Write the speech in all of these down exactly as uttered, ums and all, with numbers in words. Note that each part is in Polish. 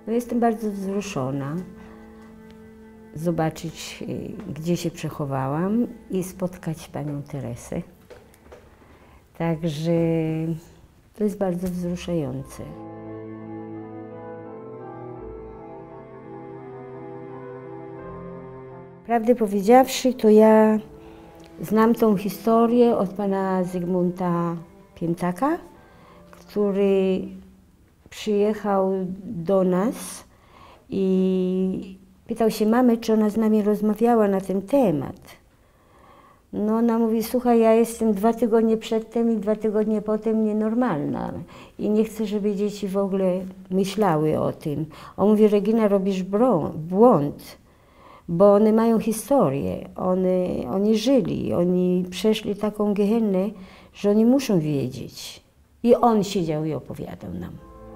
No jestem bardzo wzruszona zobaczyć, gdzie się przechowałam i spotkać panią Teresę. Także to jest bardzo wzruszające. Prawdę powiedziawszy, to ja znam tą historię od pana Zygmunta Piętaka, który przyjechał do nas i pytał się mamy, czy ona z nami rozmawiała na ten temat. No ona mówi, słuchaj, ja jestem dwa tygodnie przedtem i dwa tygodnie potem nienormalna i nie chcę, żeby dzieci w ogóle myślały o tym. On mówi, Regina, robisz błąd, bo one mają historię, one, oni żyli, oni przeszli taką gehennę, że oni muszą wiedzieć. I on siedział i opowiadał nam.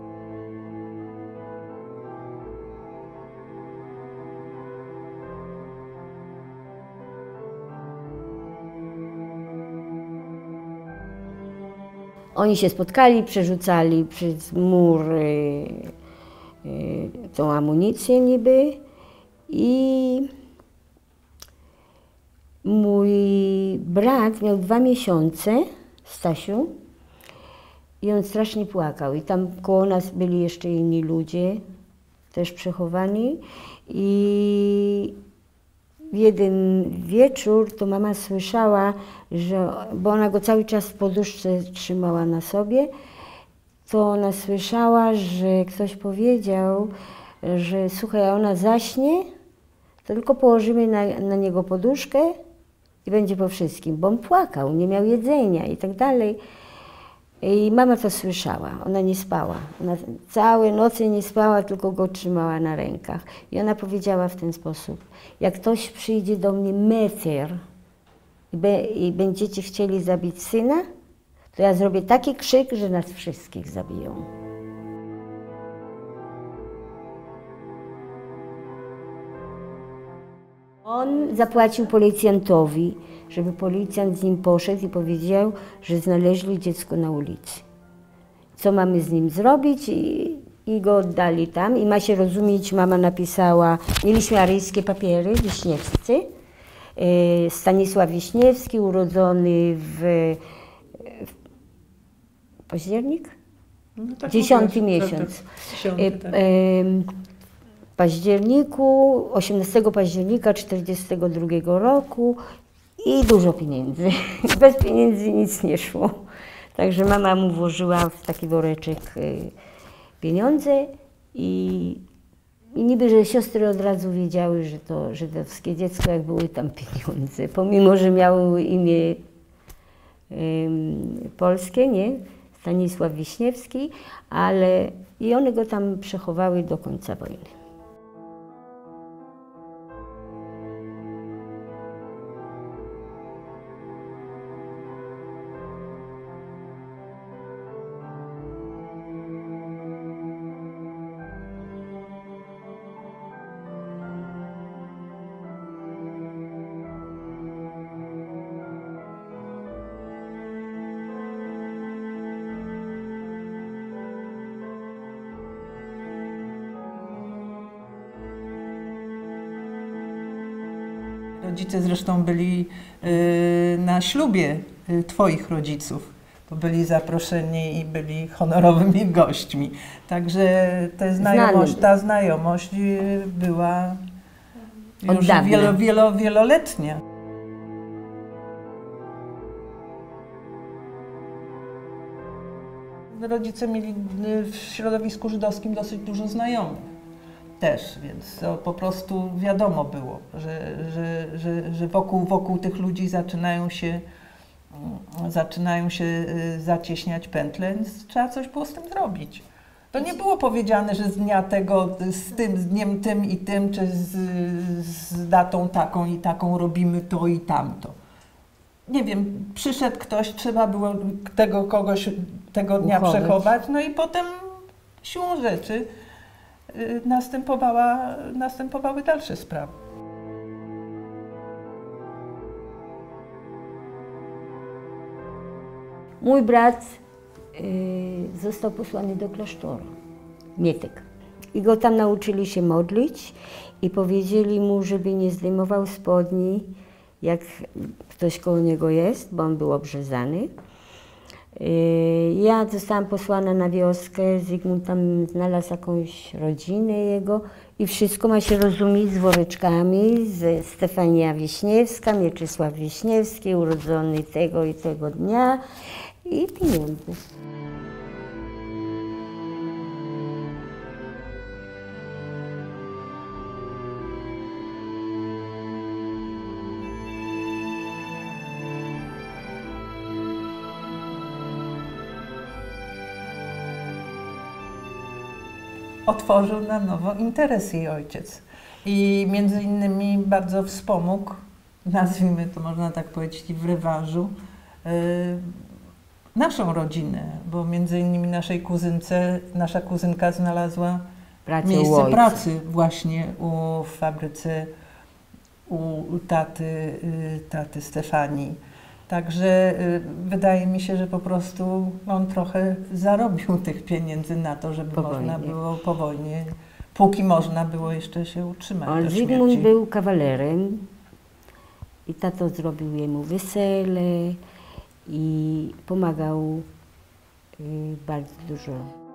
Oni się spotkali, przerzucali przez mur y, y, tą amunicję niby i mój brat miał dwa miesiące, Stasiu, i on strasznie płakał. I tam koło nas byli jeszcze inni ludzie, też przechowani. I w jeden wieczór to mama słyszała, że, bo ona go cały czas w poduszce trzymała na sobie, to ona słyszała, że ktoś powiedział, że słuchaj, ona zaśnie, to tylko położymy na, na niego poduszkę i będzie po wszystkim, bo on płakał, nie miał jedzenia i tak dalej. I mama to słyszała, ona nie spała. Ona całe noce nie spała, tylko go trzymała na rękach. I ona powiedziała w ten sposób, jak ktoś przyjdzie do mnie meter i, be, i będziecie chcieli zabić syna, to ja zrobię taki krzyk, że nas wszystkich zabiją. On zapłacił policjantowi, żeby policjant z nim poszedł i powiedział, że znaleźli dziecko na ulicy. Co mamy z nim zrobić? I, i go oddali tam. I ma się rozumieć, mama napisała, mieliśmy aryjskie papiery, wiśniewscy. Stanisław Wiśniewski, urodzony w, w październik? No tak, Dziesiąty mówię, miesiąc. Dziesiąty, tak. W październiku, osiemnastego października czterdziestego drugiego roku i dużo pieniędzy. Bez pieniędzy nic nie szło. Także mama mu włożyła w taki woreczek pieniądze i, i niby, że siostry od razu wiedziały, że to żydowskie dziecko, jak były tam pieniądze, pomimo, że miało imię um, polskie, nie? Stanisław Wiśniewski, ale i one go tam przechowały do końca wojny. Rodzice zresztą byli y, na ślubie y, twoich rodziców, bo byli zaproszeni i byli honorowymi gośćmi. Także ta znajomość, ta znajomość y, była już wielo, wielo, wieloletnia. Rodzice mieli w środowisku żydowskim dosyć dużo znajomych. Też, więc to po prostu wiadomo było, że, że, że, że wokół, wokół tych ludzi zaczynają się, zaczynają się zacieśniać pętle, więc trzeba coś było z tym zrobić. To nie było powiedziane, że z dnia tego, z tym, z dniem tym i tym, czy z, z datą taką i taką robimy to i tamto. Nie wiem, przyszedł ktoś, trzeba było tego kogoś tego dnia uchować, przechować, no i potem siłą rzeczy Następowała, następowały dalsze sprawy. Mój brat y, został posłany do klasztoru, Mietek. i go tam nauczyli się modlić i powiedzieli mu, żeby nie zdejmował spodni, jak ktoś koło niego jest, bo on był obrzezany. Ja zostałam posłana na wioskę, Zygmunt tam znalazł jakąś rodzinę jego i wszystko ma się rozumieć z woreczkami, ze Stefania Wiśniewska, Mieczysław Wiśniewski, urodzony tego i tego dnia i pieniądze. Otworzył na nowo interes jej ojciec. I między innymi bardzo wspomógł, nazwijmy to można tak powiedzieć w rewanżu, yy, naszą rodzinę, bo między innymi naszej kuzynce, nasza kuzynka znalazła Pracę miejsce pracy właśnie u, w fabryce u, u taty, yy, taty Stefanii. Także y, wydaje mi się, że po prostu on trochę zarobił tych pieniędzy na to, żeby po można wojnie. było po wojnie, póki można było jeszcze się utrzymać On do Zygmunt śmierci. był kawalerem i tato zrobił jemu wesele i pomagał y, bardzo dużo.